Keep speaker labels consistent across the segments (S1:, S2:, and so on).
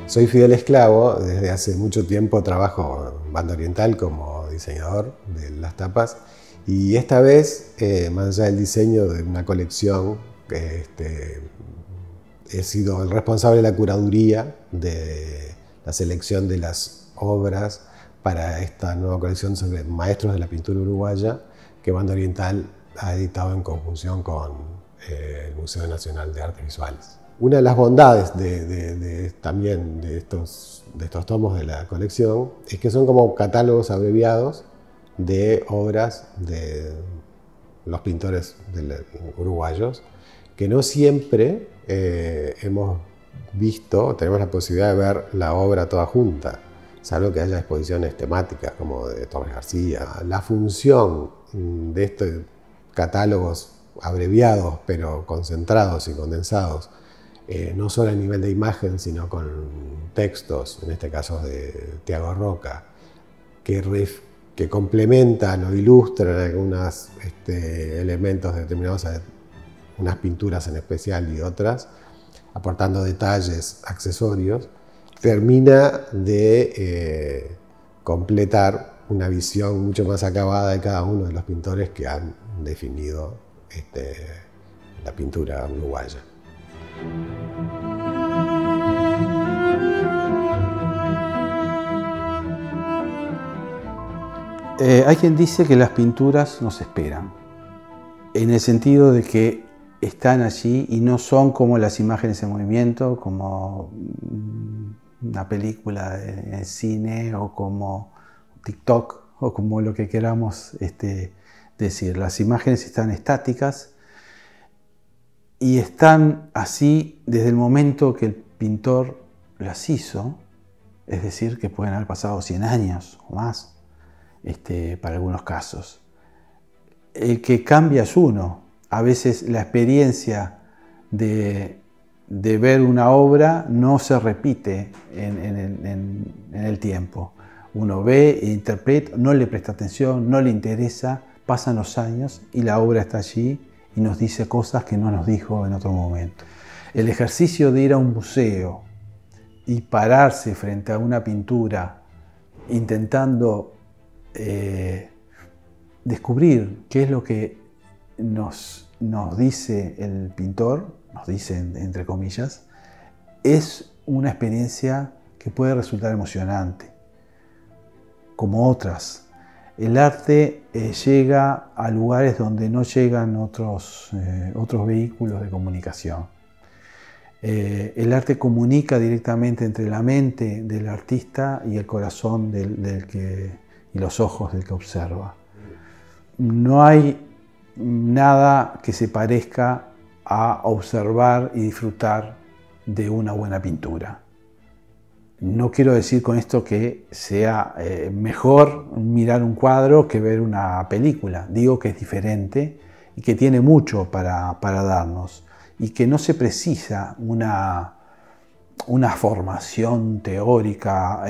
S1: Soy Fidel Esclavo, desde hace mucho tiempo trabajo en Banda Oriental como diseñador de las tapas y esta vez, más allá del diseño de una colección, he sido el responsable de la curaduría de la selección de las obras para esta nueva colección sobre maestros de la pintura uruguaya que Banda Oriental ha editado en conjunción con el Museo Nacional de Artes Visuales. Una de las bondades también de estos tomos de la colección es que son como catálogos abreviados de obras de los pintores uruguayos que no siempre hemos visto, tenemos la posibilidad de ver la obra toda junta, salvo que haya exposiciones temáticas como de Torres García. La función de estos catálogos abreviados pero concentrados y condensados, no solo a nivel de imagen, sino con textos, en este caso de Thiago Roca, que complementan o ilustran algunos elementos determinados, unas pinturas en especial y otras, aportando detalles, accesorios, termina de completar una visión mucho más acabada de cada uno de los pintores que han definido la pintura uruguaya.
S2: Hay quien dice que las pinturas nos esperan, en el sentido de que están allí y no son como las imágenes en movimiento, como una película en cine o como TikTok o como lo que queramos decir. Las imágenes están estáticas y están así desde el momento que el pintor las hizo, es decir, que pueden haber pasado 100 años o más, para algunos casos. El que cambia es uno. A veces la experiencia de ver una obra no se repite en el tiempo. Uno ve e interpreta, no le presta atención, no le interesa, pasan los años y la obra está allí y nos dice cosas que no nos dijo en otro momento. El ejercicio de ir a un museo y pararse frente a una pintura intentando descubrir qué es lo que nos dice el pintor, nos dice entre comillas, es una experiencia que puede resultar emocionante, como otras. El arte llega a lugares donde no llegan otros vehículos de comunicación. El arte comunica directamente entre la mente del artista y el corazón y los ojos del que observa. No hay nada que se parezca a observar y disfrutar de una buena pintura. No quiero decir con esto que sea mejor mirar un cuadro que ver una película. Digo que es diferente y que tiene mucho para darnos y que no se precisa una formación teórica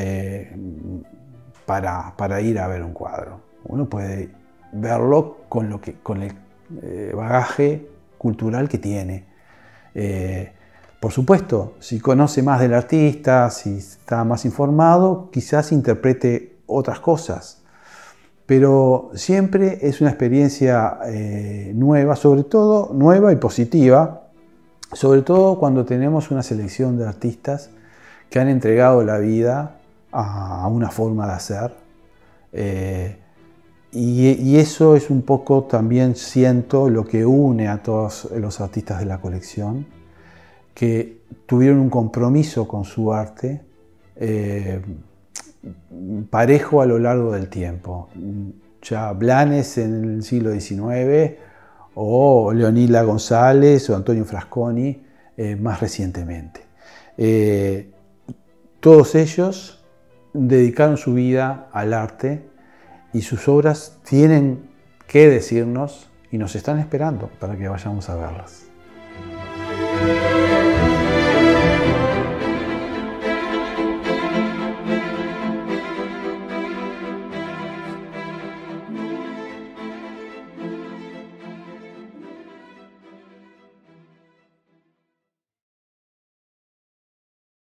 S2: para ir a ver un cuadro. Uno puede verlo con el bagaje cultural que tiene. Por supuesto, si conoce más del artista, si está más informado, quizás interprete otras cosas. Pero siempre es una experiencia nueva, sobre todo nueva y positiva, sobre todo cuando tenemos una selección de artistas que han entregado la vida a una forma de hacer. Y eso es un poco también, siento, lo que une a todos los artistas de la colección, que tuvieron un compromiso con su arte parejo a lo largo del tiempo. Ya Blanes en el siglo XIX, o Leonila González, o Antonio Frasconi más recientemente. Todos ellos dedicaron su vida al arte y sus obras tienen que decirnos y nos están esperando para que vayamos a verlas.